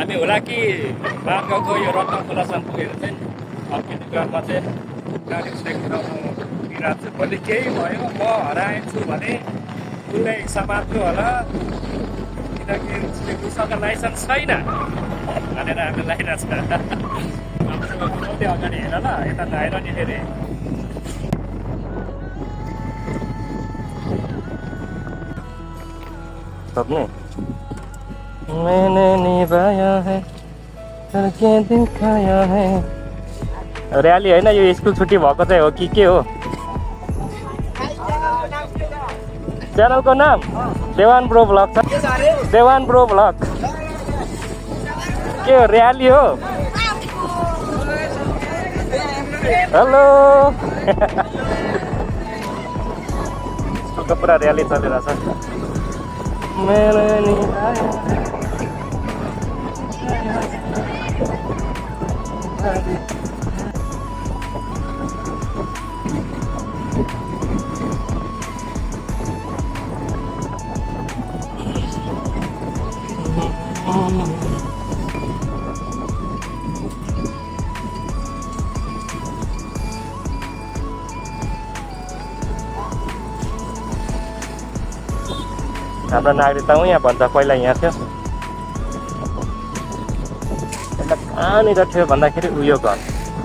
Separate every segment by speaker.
Speaker 1: हामी होला कि बाँधगाउँको यो रत्न खोलासम्म पुगेर चाहिँ अर्को दुकानमा चाहिँ गाडी चेक गराउनु बिराज चाहिँ भोलि केही भयो म हराएछु भने उसले समात्नु होला किनकि उसँग लाइसेन्स छैन भनेर हामी लागिरहेको छ हामीले अगाडि हेर ल यता नआएर नि फेरि सक्नु मैंने निभाया है करके दिखाया है र्याली होइन यो स्कुल छुट्टी भएको चाहिँ हो कि के हो च्यानलको नाम देवान ब्रो भ्लग छ देवान ब्रो भ्लग के हो र्याली हो हेलो स्कुलको पुरा र्याली चलिरहेछ हाम्रो नागरिकता यहाँ भन्दा पहिला यहाँ थियो कहाँनिर थियो भन्दाखेरि उयो घर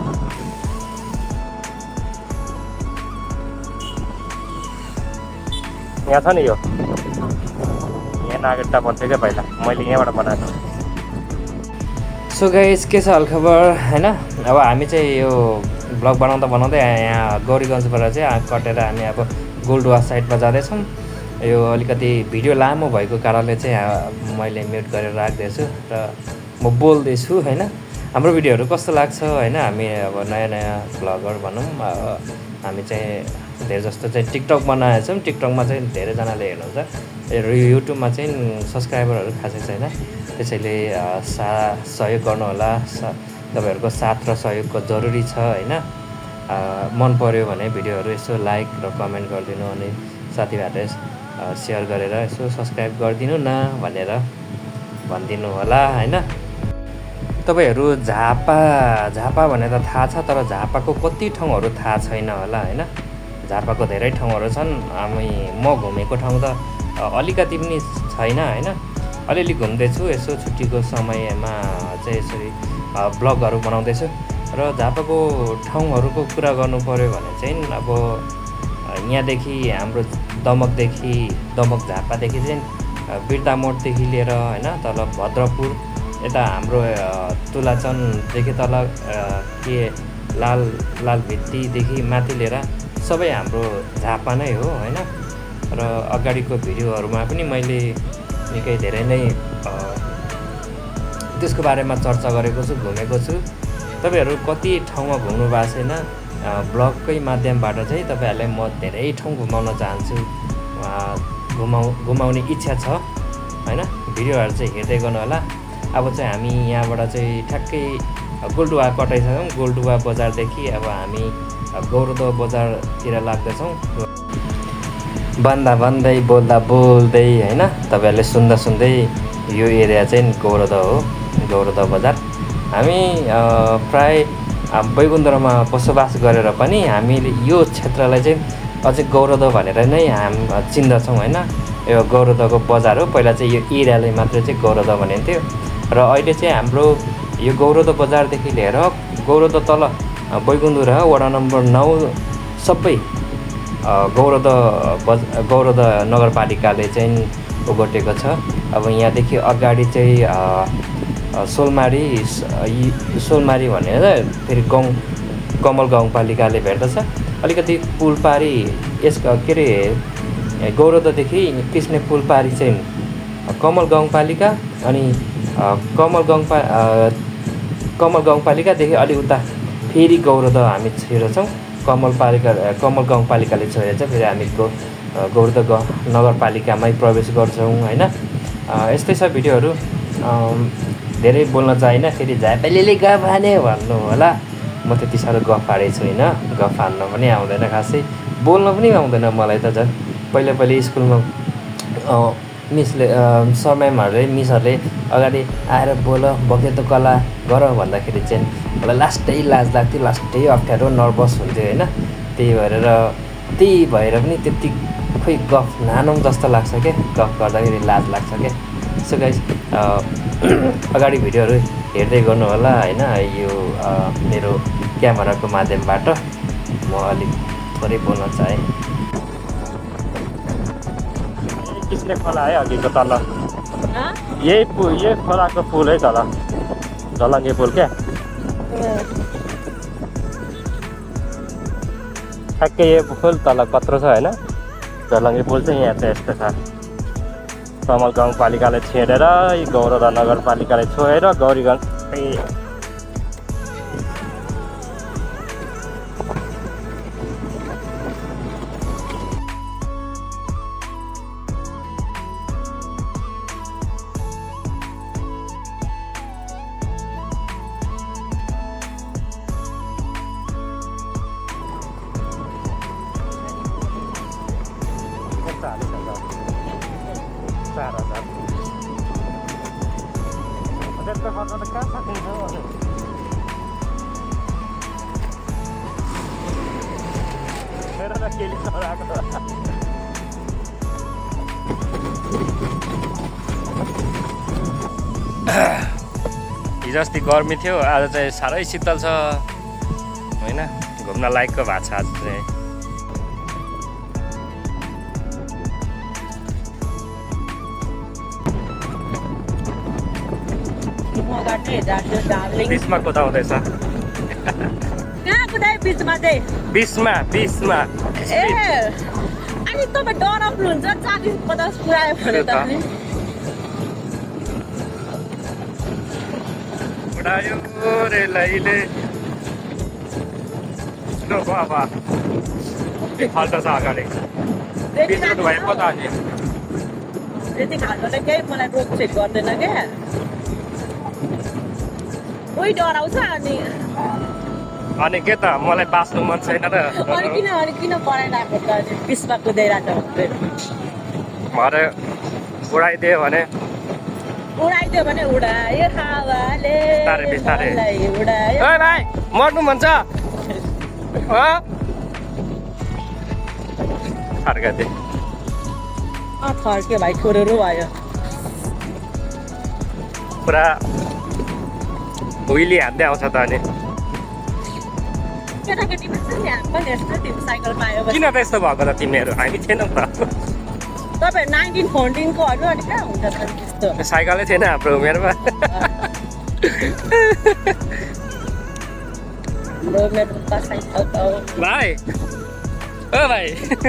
Speaker 1: यहाँ छ नि यो यहाँ नागरिकता भन्थ्यो क्या पहिला मैले यहाँबाट बनाएको सो गाइस के छ हालखबर होइन अब हामी चाहिँ यो ब्लग बनाउँदै यहाँ गौरीगञ्जबाट चाहिँ कटेर हामी अब गोल्डुवा साइडमा जाँदैछौँ यो अलिकति भिडियो लामो भएको कारणले चाहिँ मैले म्युट गरेर राख्दैछु र म बोल्दैछु होइन हाम्रो भिडियोहरू कस्तो लाग्छ होइन हामी अब नयाँ भ्लगर भनौँ हामी चाहिँ धेरै जस्तो चाहिँ टिकटक बनाएको छौँ टिकटकमा चाहिँ धेरैजनाले हेर्नुहुन्छ युट्युबमा चाहिँ सब्सक्राइबरहरू खासै छैन त्यसैले सहयोग गर्नुहोला तपाईँहरूको साथ र सहयोगको जरुरी छ होइन मन पर्यो भने भिडियोहरू यसो लाइक र कमेन्ट गरिदिनु अनि साथीभाइहरूले सेयर गरेर यसो सब्सक्राइब गरिदिनु न भनेर भनिदिनु होला होइन तपाईँहरू झापा भने त थाहा छ तर झापाको कति ठाउँहरू थाहा छैन होला होइन झापाको धेरै ठाउँहरू छन् म घुमेको ठाउँ त अलिकति पनि छैन होइन अलिअलि घुम्दैछु यसो छुट्टीको समयमा चाहिँ यसरी ब्लगहरू बनाउँदैछु र झापाको ठाउँहरूको कुरा गर्नु पर्यो भने चाहिँ अब यहाँदेखि हाम्रो दमक झापादेखि चाहिँ बिर्तामोडदेखि लिएर होइन तल भद्रपुर यता हाम्रो तुलाचनदेखि तल के लाल भित्तीदेखि माथि लिएर सबै हाम्रो झापा नै हो होइन र अगाडिको भिडियोहरूमा पनि मैले निकै धेरै नै त्यसको बारेमा चर्चा गरेको छु घुमेको छु तपाईँहरू कति ठाउँमा घुम्नु भएको छैन ब्लगकै माध्यमबाट चाहिँ तपाईँहरूलाई म धेरै ठाउँ घुमाउन चाहन्छु घुमाउने इच्छा छ होइन भिडियोहरू चाहिँ हेर्दै गर्नु होला अब चाहिँ हामी यहाँबाट चाहिँ ठ्याक्कै गोल्डुवा कटाइसक्यौँ गोल्डुवा बजारदेखि अब हामी गौरदह बजारतिर लाग्दैछौँ भन्दै बोल्दै होइन तपाईँहरूले सुन्दै यो एरिया चाहिँ गौरदह हो गौरदह बजार हामी प्राय बैगुन्द्रमा बसोबास गरेर पनि हामीले यो क्षेत्रलाई चाहिँ अझै गौरदह भनेर नै चिन्दछौँ होइन यो गौरदहको बजार हो पहिला चाहिँ यो एरियालाई मात्र चाहिँ गौरदह भनिन्थ्यो र अहिले चाहिँ हाम्रो यो गौरदह बजारदेखि लिएर गौरदह तल बैगुन्द्र वडा नम्बर 9 सबै गौरदह नगरपालिकाले चाहिँ ओगटेको छ अब यहाँदेखि अगाडि चाहिँ सोलमारी भनेर फेरि कमल गाउँपालिकाले भेट्दछ अलिकति पुलपारी के अरे गौरदहदेखि कृष्ण पुलपारी चाहिँ कमल गाउँपालिका अनि कमल गाउँपालिकादेखि अलि उता फेरि गौरदह हामी छिर्छौँ कमल गाउँपालिकाले छोडेर फेरि हामी गौरदह नगरपालिकामै प्रवेश गर्छौँ होइन यस्तै छ भिडियोहरू धेरै बोल्न चाहिन्न फेरि झापाले गफ हाने भन्नु होला म त्यति साह्रो गफ हानेको छुइनँ गफ हान्न पनि आउँदैन खासै बोल्न पनि आउँदैन मलाई त झन् पहिले स्कुलमा सर म्यामहरूले मिसहरूले अगाडि आएर बोल बके त कला गर भन्दाखेरि चाहिँ मलाई लास्टै लाज लाग्थ्यो, लास्टै अप्ठ्यारो नर्भस हुन्थ्यो होइन। त्यही भएर पनि त्यति खोइ गफ नानौँ जस्तो लाग्छ क्या, गफ गर्दाखेरि लाज लाग्छ क्या। सो गाइस अगाडि भिडियोहरू हेर्दै गर्नु होला होइन। यो मेरो क्यामेराको माध्यमबाट म अलिक थोरै बोल्न चाहेँ। किसले खोला है अघिको तल यही खोलाको पुल है तल झलङ्गे पुल क्या। ठ्याक्कै यो पुल तल कत्रो छ होइन। झलङ्गे पुल चाहिँ यहाँ चाहिँ यस्तो छ। कमल गाउँपालिकाले छेडेर गौरवधा नगरपालिकाले छोएर गौरीगञ्ज हिजो अस्ति गर्मी थियो, आज चाहिँ साह्रै शीतल छ होइन। घुम्न लायकको भएको छ आज चाहिँ। बिचमा कुदाउँदैछ।
Speaker 2: कहाँ कुदाए बिचमा चाहिँ?
Speaker 1: बिचमा
Speaker 2: ए अनि तपाईँ डराउनुहुन्छ 40-50 कुदायो भने त नि।
Speaker 1: उडायो रे लैले लो बाबा फाल्ट छ अगाडि बिचमा भएको त अनि
Speaker 2: यति खाल्टोले केही मलाई रोकछेक गर्दैन क्या। कोही डराउँछ
Speaker 1: अनि के त मलाई बाँच्नु मन छैन र।
Speaker 2: अनि किन पढाइरहेको त अनि बिचमा कुदाइरहेको
Speaker 1: भरे उडाइदियो भने
Speaker 2: उडायो हावाले
Speaker 1: बिस्तारै
Speaker 2: उडायो।
Speaker 1: ओइ भाइ मर्नु मन छ फर्कादे
Speaker 2: फर्क्यो भाइ थोरो भयो
Speaker 1: पुरा हुइली हान्दै आउँछ त। अनि
Speaker 2: केटाकेटी पनि यस्तो तिमी साइकल पायो
Speaker 1: किन त्यस्तो भएको त तिमीहरू? हामी थिएनौँ त।
Speaker 2: तपाईँ 1914 को हरू अनि कहाँ हुन्छ त त्यस्तो?
Speaker 1: साइकलै थिएन हाम्रो उमेरमा। भाइ ओ भाइ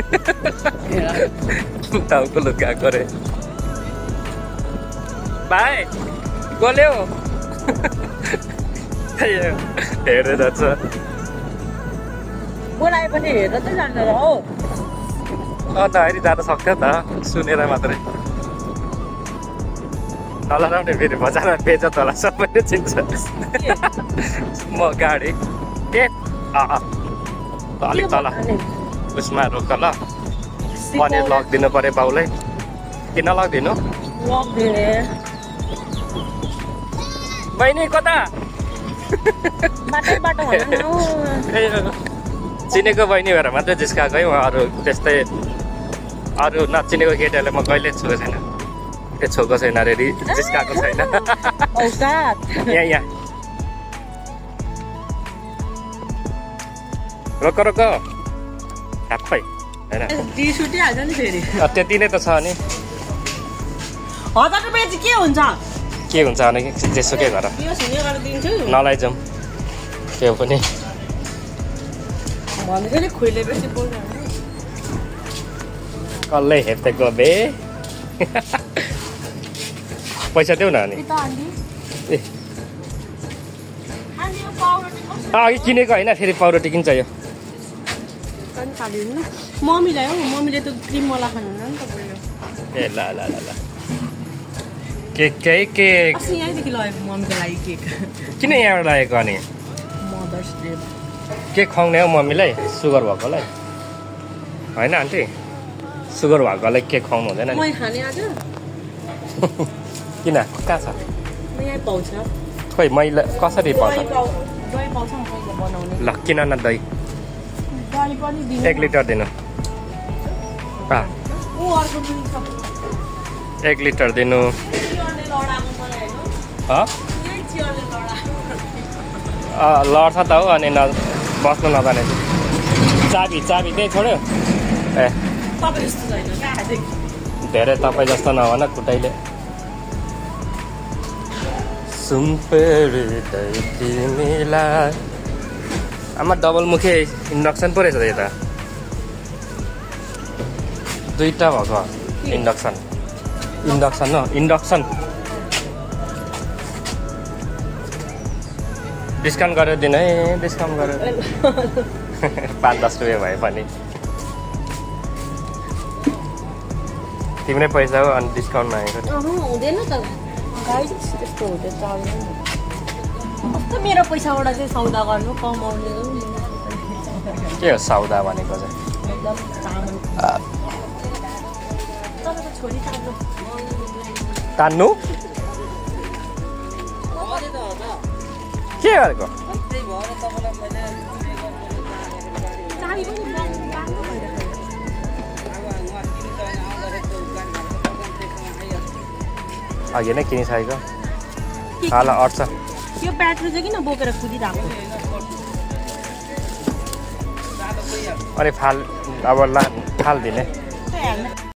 Speaker 1: टाउको लुकाएको रे भाइ गोल्यो हेरेर जान्छ।
Speaker 2: बोलाए पनि हेरेर चाहिँ जान्छ र हो।
Speaker 1: अन्त अहिले जान सक्छ त सुनेर मात्रै। नलराउने फेरि बजारमा बेच तल सबैले चिन्छ। म गाडी ए अलिक तल उसमा रोक ल। पनिर लगिदिनु पऱ्यो बाउलाई। किन लगिदिनु? बहिनी कता? चिनेको बहिनी भएर मात्रै जिस्काएको है। अरू त्यस्तै अरू नचिनेको केटाहरूले म कहिले छोएको छैन। त्यो छोएको छैन अरे जिस्काएको छैन। यहाँ रोक रोक ठ्याप्पै होइन त्यति नै त छ। अनि
Speaker 2: 1000 रुपियाँ चाहिँ के हुन्छ?
Speaker 1: के हुन्छ भने जेसुकै गर नलैजाउँ त्यो पनि कसले हेप्टेको बे। पैसा देऊ न। अनि अघि किनेको होइन फेरि पाउरोटी किन्छ यो।
Speaker 2: मम्मीलाई हो, मम्मीले त क्रिमवाला खानुहुन्न नि तपाईँले।
Speaker 1: ए ल ल ल ल केक केक केक
Speaker 2: यहीँदेखि लगेको मम्मीको लागि केक।
Speaker 1: किन यहाँबाट लगेको? अनि
Speaker 2: मदर्स डे
Speaker 1: केक खुवाउने हो मम्मीलाई सुगर भएकोलाई होइन आन्टी? सुगर भएकोलाई केक खुवाउनु हुँदैन नि।
Speaker 2: मैले खाने आज
Speaker 1: किन कहाँ छ
Speaker 2: यहाँ पाउँछ
Speaker 1: खोइ मैले कसरी पाउँछ
Speaker 2: दही पाउँछ मैले बनाउने
Speaker 1: ल किन न दही
Speaker 2: दही पनि दिनु
Speaker 1: 1 लिटर दिनु
Speaker 2: ऊ अर्को पनि छ
Speaker 1: 1 लिटर दिनु
Speaker 2: चियरले लडाको मलाई हैन यही चियरले लडा
Speaker 1: लड्छ त हो अनि बस्नु नजाने चाबी त्यही छोड्यो ए
Speaker 2: तपाईँ जस्तो छैन कहाँदेखि
Speaker 1: धेरै तपाईँ जस्तो नभन कुटैले सुम्पेरिँदै तिमीलाई आमा डबल मुखे इन्डक्सन पो रहेछ त यता 2टा भएको इन्डक्सन डिस्काउन्ट गरेर दिनु है डिस्काउन्ट गरेर 5-10 रुपियाँ भए पनि तिम्रै पैसा हो अनि डिस्काउन्ट मागेको
Speaker 2: हुँदैन त गाइस त्यस्तो हुँदैन चल्दैन कस्तो मेरो पैसाबाट चाहिँ सौदा गर्नु कमाउने
Speaker 1: के हो सौदा भनेको चाहिँ
Speaker 2: एकदम चामल तपाईँको छोरी
Speaker 1: तान्नु के गरेको अघि नै किनिसकेको हाल अट्छ
Speaker 2: यो ब्याट्री चाहिँ किन बोकेर कुदिरहेको
Speaker 1: अनि फाल अब फाल दिने